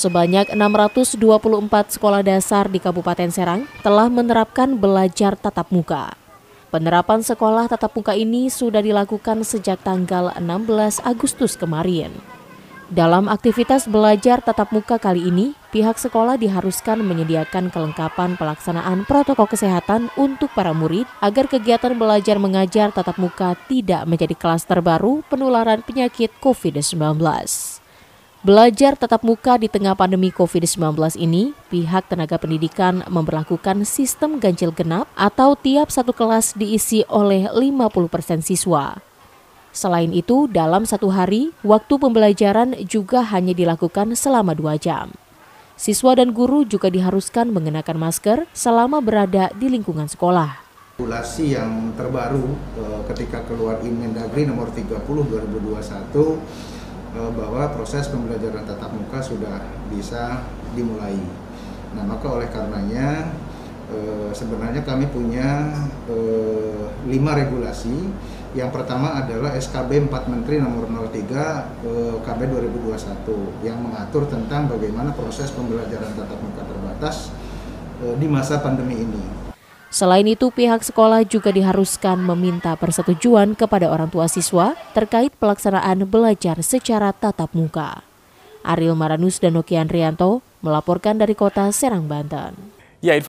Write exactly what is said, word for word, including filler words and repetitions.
Sebanyak enam ratus dua puluh empat sekolah dasar di Kabupaten Serang telah menerapkan belajar tatap muka. Penerapan sekolah tatap muka ini sudah dilakukan sejak tanggal enam belas Agustus kemarin. Dalam aktivitas belajar tatap muka kali ini, pihak sekolah diharuskan menyediakan kelengkapan pelaksanaan protokol kesehatan untuk para murid agar kegiatan belajar mengajar tatap muka tidak menjadi klaster baru penularan penyakit covid sembilan belas. Belajar tatap muka di tengah pandemi covid sembilan belas ini, pihak tenaga pendidikan memberlakukan sistem ganjil genap atau tiap satu kelas diisi oleh lima puluh persen siswa. Selain itu, dalam satu hari, waktu pembelajaran juga hanya dilakukan selama dua jam. Siswa dan guru juga diharuskan mengenakan masker selama berada di lingkungan sekolah. Regulasi yang terbaru ketika keluar Inmendagri nomor tiga puluh dua ribu dua puluh satu bahwa proses pembelajaran tatap muka sudah bisa dimulai. Nah, maka oleh karenanya sebenarnya kami punya lima regulasi. Yang pertama adalah S K B empat Menteri nomor nol tiga K B dua ribu dua puluh satu yang mengatur tentang bagaimana proses pembelajaran tatap muka terbatas di masa pandemi ini. Selain itu, pihak sekolah juga diharuskan meminta persetujuan kepada orang tua siswa terkait pelaksanaan belajar secara tatap muka. Ariel Maranus dan Nokian Rianto melaporkan dari kota Serang, Banten. Ya,